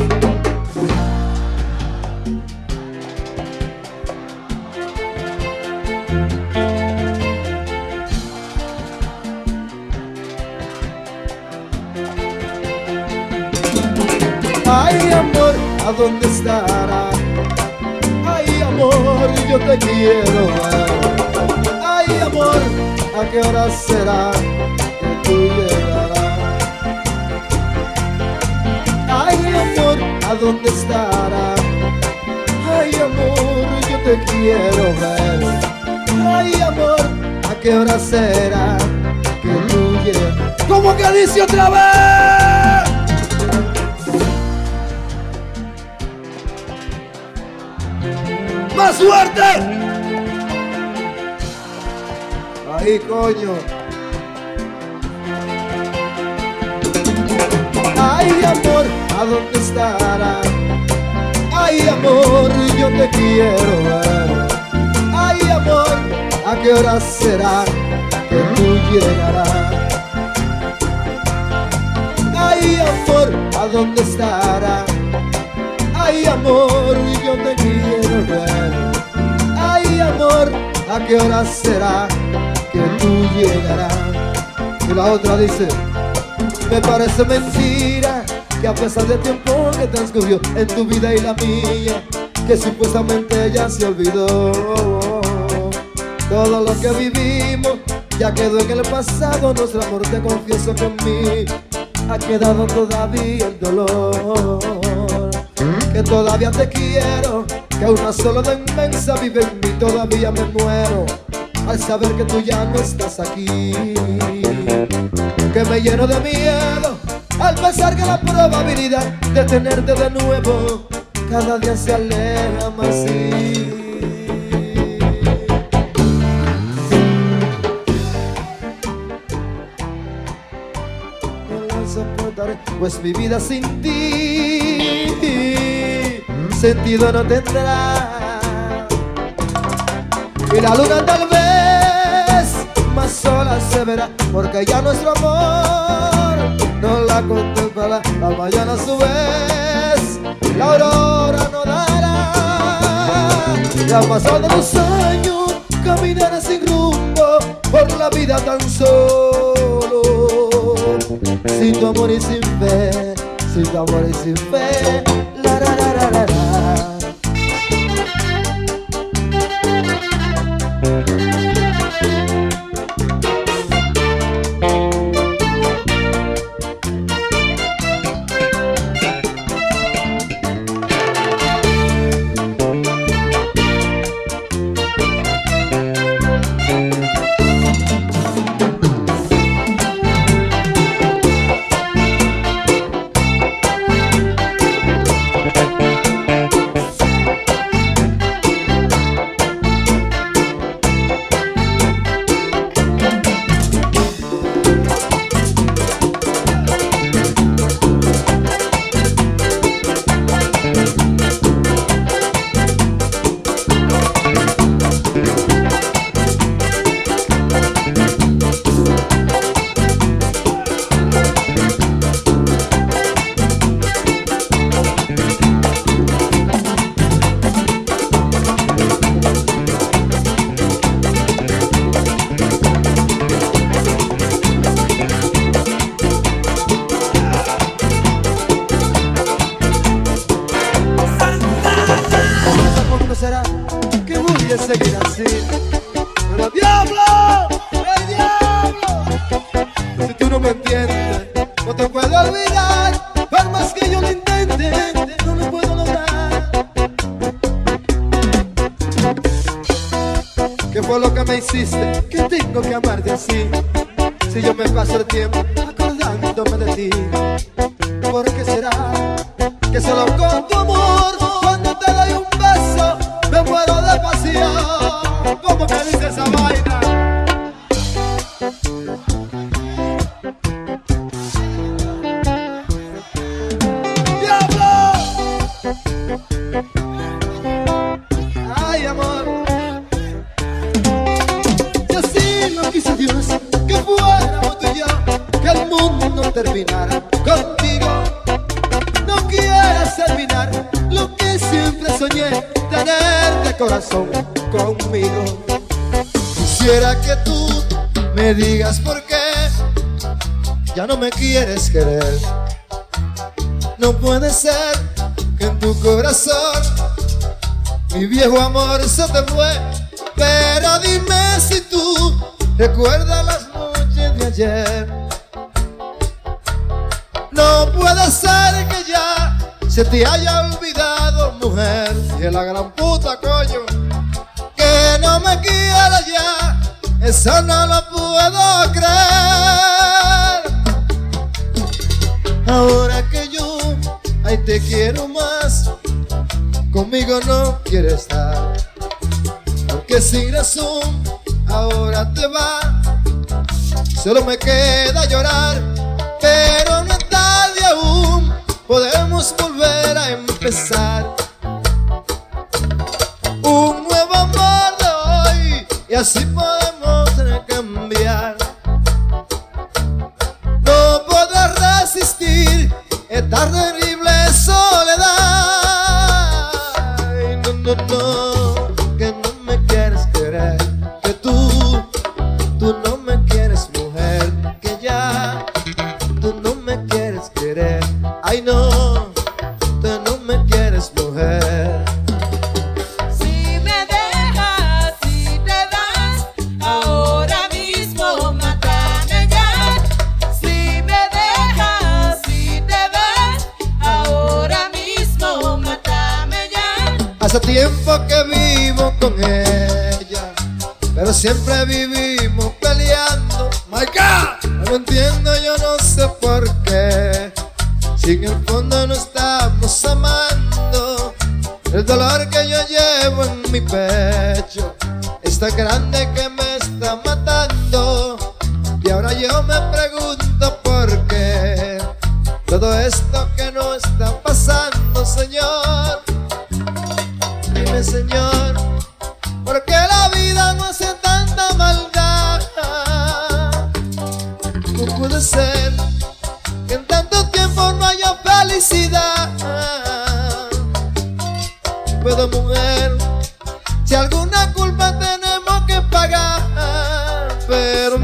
Ay, amor, ¿a dónde estará? Ay, amor, yo te quiero ver. Ay, amor, ¿a qué hora será que tú llegarás? Ay, amor, ¿a dónde estará? Ay, amor, yo te quiero ver. Ay, amor, ¿a qué hora será que tú llegarás? ¿Cómo que dice otra vez? ¡Más suerte! Ahí, coño. Ay, amor, ¿a dónde estará? Ay, amor, yo te quiero ver. Ay, amor, ¿a qué hora será que tú llegarás? Ay, amor, ¿a dónde estará? Ay, amor, yo te quiero ver. Ay, amor, ¿a qué hora será que tú llegarás? Y la otra dice: me parece mentira que a pesar del tiempo que transcurrió en tu vida y la mía, que supuestamente ya se olvidó. Todo lo que vivimos ya quedó en el pasado. Nuestro amor, te confieso que en mí ha quedado todavía el dolor. Que todavía te quiero, que una sola de inmensa vive en mí. Todavía me muero al saber que tú ya no estás aquí. Que me lleno de miedo al pensar que la probabilidad de tenerte de nuevo cada día se aleja más. Sí. No lo soportaré, pues mi vida sin ti sentido no tendrá. Y la luna tal vez más sola se verá, porque ya nuestro amor no la contemplará. La mañana a su vez la aurora no dará. Ya han pasado los años, caminaré sin rumbo por la vida tan solo, sin tu amor y sin fe, sin tu amor y sin fe. La, la, la, la, la, la. por lo que me hiciste, que tengo que amarte así. Si yo me paso el tiempo acordándome de ti, ¿por qué será que solo con tu amor, cuando te doy un beso, me muero de pasión? ¿Cómo me dice esa vaina? ¡Diablo! ¡Ay, amor! Y así lo quiso Dios, que fuéramos tú y yo, que el mundo no terminara contigo. No quieras terminar lo que siempre soñé, tener de corazón conmigo. Quisiera que tú me digas por qué ya no me quieres querer. No puede ser que en tu corazón mi viejo amor se te fue. Pero dime si tú recuerdas las noches de ayer. No puede ser que ya se te haya olvidado, mujer. Y es la gran puta, coño, que no me quiera ya. Eso no lo puedo creer. Ahora que yo, ay, te quiero más, conmigo no quieres estar. Porque sin razón ahora te va. Solo me queda llorar, pero no es tarde aún, podemos volver a empezar. Un nuevo amor de hoy, y así podemos cambiar. No puedo resistir esta terrible soledad. Ay, no, no, no, que no me quieres querer, que tú, tú no me quieres, mujer, que ya tú no me quieres querer. Ay, no, tú no me quieres, mujer. Si me dejas, si te vas, ahora mismo mátame ya. Si me dejas, si te vas, ahora mismo mátame ya. Hace tiempo que vivo con ella, pero siempre vivimos peleando. My God, no lo entiendo, yo no sé por qué. Si en el fondo no estamos amando, el dolor que yo llevo en mi pecho es tan grande que me está matando. Y ahora yo me pregunto por qué todo esto que no está pasando, Señor. Dime, Señor, ¿por qué la vida no hace tanta maldad? No puede ser que en tanto tiempo no haya felicidad. Pero mujer, si alguna culpa tenemos que pagar, pero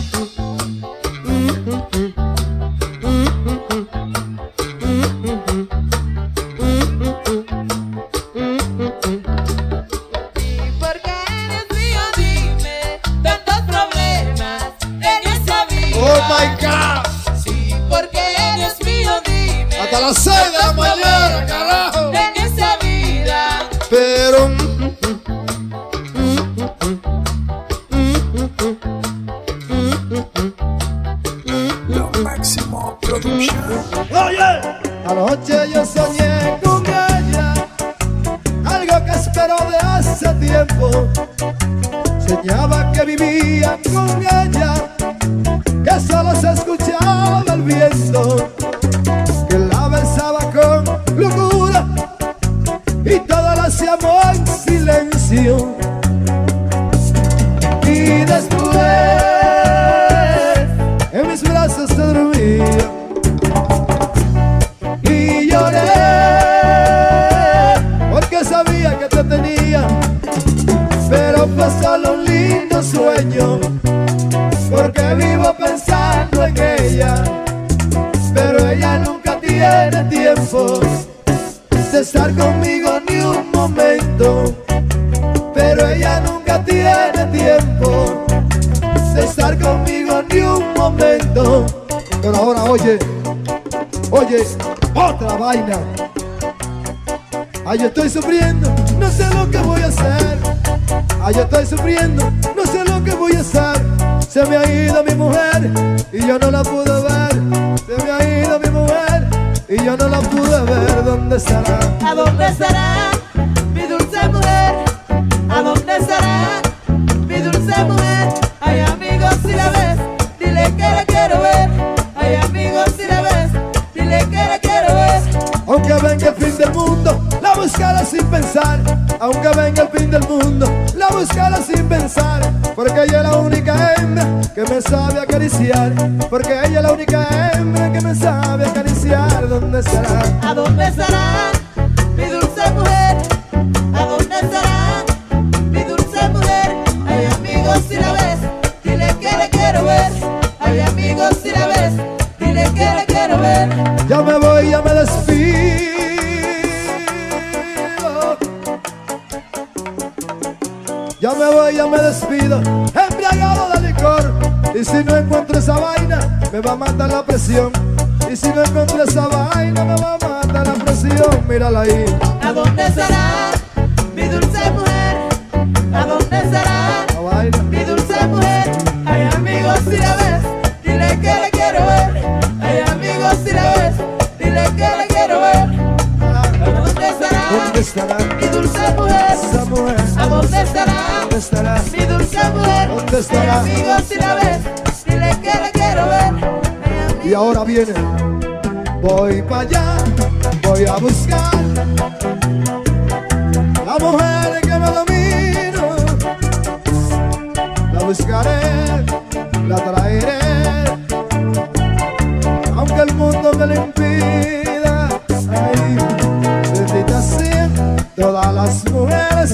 ¿Y por qué, Dios mío, dime, tantos problemas en esa vida? oh my God, Sí, porque Dios mío, dime, hasta las seis de la mañana, carajo. en esa vida. Pero Lo Máximo Production. anoche yo soñé con ella, algo que espero de hace tiempo. Soñaba que vivía con ella, que solo se escuchaba el viento, que la besaba con locura y todo lo hacíamos en silencio. Y después en mis brazos te dormía y lloré porque sabía que te tenía, pero fue solo un lindo sueño, porque vivo pensando en ella. Pero ella nunca tiene tiempo de estar conmigo ni un momento. Pero ella nunca tiene tiempo de estar conmigo ni un momento. Pero ahora oye, oye, otra vaina. Ay, yo estoy sufriendo, no sé lo que voy a hacer. Ay, yo estoy sufriendo, no sé lo que voy a hacer. Se me ha ido mi mujer y yo no la pude ver. Se me ha ido mi mujer y yo no la pude ver. ¿Dónde estará? ¿A dónde estará mi dulce mujer? ¿A dónde estará mi dulce mujer? Ay, amigos, si la ves, dile que la quiero ver. Ay, amigos, si la ves, dile que la quiero ver. Aunque venga el fin del mundo, la buscaré sin pensar. Aunque venga el fin del mundo, la buscaré sin pensar. Porque ella es la única hembra que me sabe acariciar. Porque ella es la única hembra que me sabe acariciar. ¿Dónde estará? ¿A dónde estará mi dulce mujer? ¿A dónde estará mi dulce mujer? Ay, amigos, si la ves, dile que la quiero ver. Ay, amigos, si la ves, dile que la quiero ver. Ya me voy, ya me despido. Ya me voy, ya me despido, embriagado de licor. Y si no encuentro esa vaina, me va a matar la presión. Y si no encuentro esa vaina, me va a matar la presión. Mírala ahí. ¿A dónde estará mi dulce mujer? ¿A dónde estará La vaina. mi dulce mujer? Ay, amigos, si la ves, dile que la quiero ver. Ay, amigos, si la ves, dile que la quiero ver. ¿A dónde estará ¿Dónde estará mi dulce mujer? esa mujer? ¿A dónde estará ¿Dónde estará? mi dulce mujer? ¿Dónde estará? Ay, amigos, si la ves, dile que la quiero ver. Ay, amigos, Y ahora viene. Voy para allá, voy a buscar la mujer que me domina. La buscaré, la traeré, aunque el mundo me lo impida. Ay, bendita sean todas las mujeres,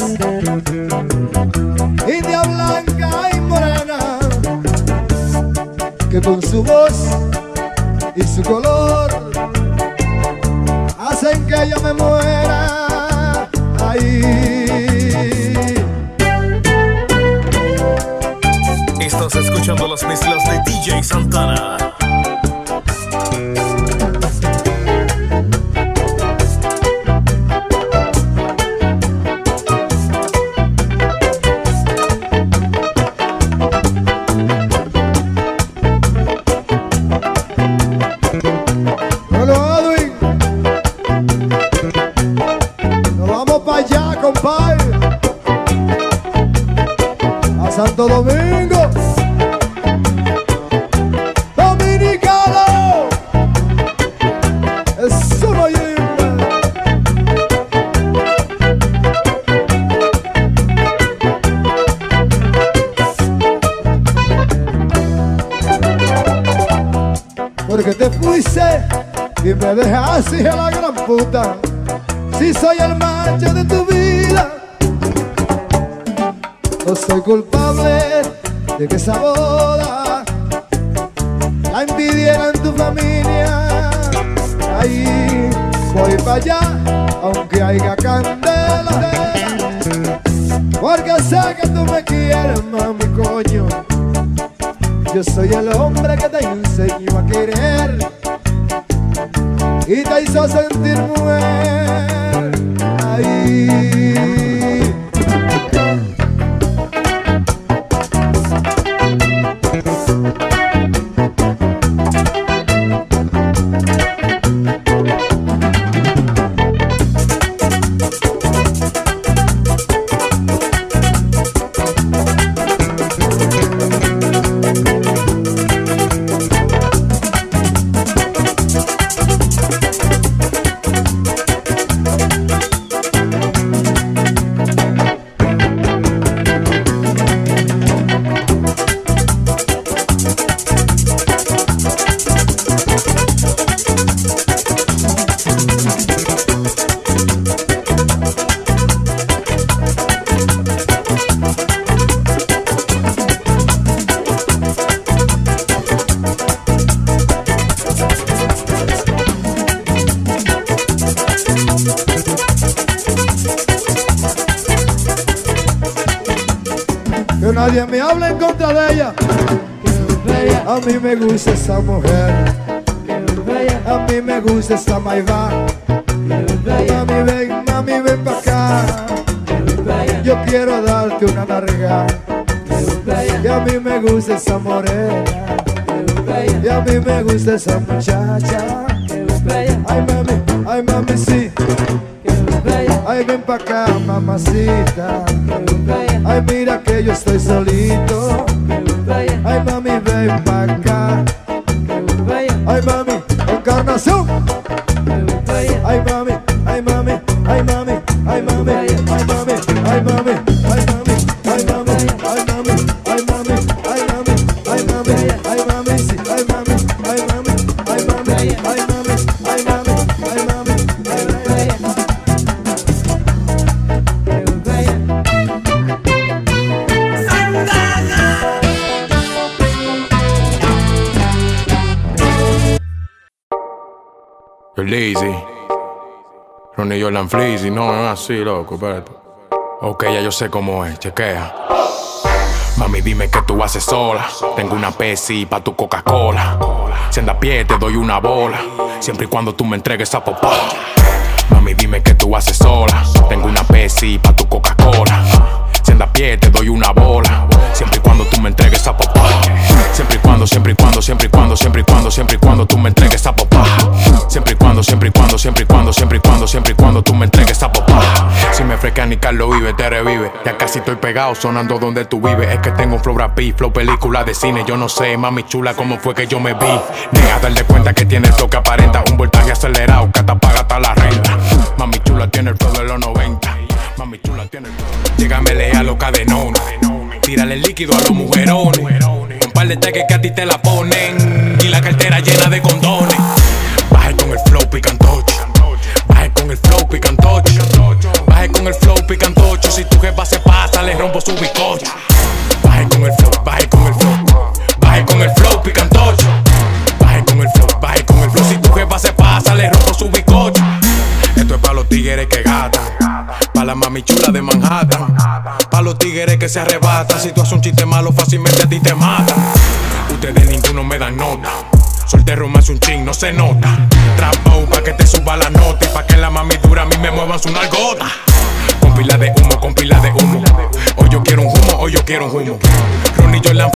india, blanca y morena, que con su voz y su color hacen que yo me muera. Ahí. Estás escuchando las mezclas de D J Santana. Bueno, Edwin, nos vamos para allá, compadre, a Santo Domingo, Dominicano. Eso no llega. Porque te fuiste y me dejaste a la gran puta. Si soy el macho de tu vida, no soy culpable de que esa boda la envidiera en tu familia. Ahí voy para allá, aunque haya candela, porque sé que tú me quieres, mami, coño. Yo soy el hombre que te enseñó a querer y te hizo sentir mujer. Ahí. Que nadie me hable en contra de ella. A mí me gusta esa mujer, a mí me gusta esa maiva. Mami ven, mami ven pa' acá, yo quiero darte darte una larga. Y a mí me gusta esa morena. Y a mí me gusta esa muchacha. Ay mami, ay mami sí. Ay ven pa' acá mamacita. Ay mira que yo estoy solito. Ay mami ven pa' acá. Ay mami, encarnación. Ay mami, ay mami, ay mami, ay mami, ay mami, ay mami, ay mami, ay mami, ay mami, ay mami, ay mami, ay mami, ay mami, sí, ay mami, ay mami, ay mami, ay mami, ay mami, ay mami, ay mami. El Lazy, Ronnie Jordan Fleazy, no, no es así, loco, espérate. Ok, ya yo sé cómo es, chequea. Mami, dime qué tú haces sola. Tengo una Pepsi pa' tu Coca-Cola. Si anda a pie te doy una bola, siempre y cuando tú me entregues esa popá. Mami, dime qué tú haces sola. Tengo una Pepsi pa' tu Coca-Cola. Si anda a pie te doy una bola, siempre y cuando tú me entregues esa popá. Siempre y cuando, siempre y cuando, siempre y cuando, siempre y cuando, siempre y cuando tú me entregues esa popá. Siempre y cuando, siempre y cuando, siempre y cuando, siempre y cuando, siempre y cuando tú me entregues esa popá. Si me frescan y Carlos vive, te revive. Ya casi estoy pegado sonando donde tú vives. Es que tengo un flow rapí, flow película de cine. Yo no sé, mami chula, cómo fue que yo me vi. Nega, darle cuenta que tienes lo que aparenta. Un voltaje acelerado, que te apaga hasta la renta. Mami chula tiene el flow de los noventa. Mami chula tiene el flow. Llégamele a los cadenones. Tírale el líquido a los mujerones. Un par de teques que a ti te la ponen. Y la cartera llena de condones. Baje con el flow picantocho. Baje con el flow picantocho. Baje con el flow picantocho. Si tu jefa se pasa, le rompo su bizcocho. Baje con el flow, baje con el flow. Baje con el flow picantocho. Baje con el flow, baje con el flow. Si tu jefa se pasa, le rompo su bizcocho. Esto es pa' los tigres que gatan, pa' la mami chula de Manhattan, pa' los tigres que se arrebatan. Si tú haces un chiste malo, fácilmente a ti te matan. Ustedes ninguno me dan nota. Soltero más un ching, no se nota. Trapo pa' que te suba la nota y pa' que la mami dura a mí me muevan su nalgota. Con pila de humo, con pila de humo. Hoy yo quiero un humo, hoy yo quiero un humo. Ronnie Jordan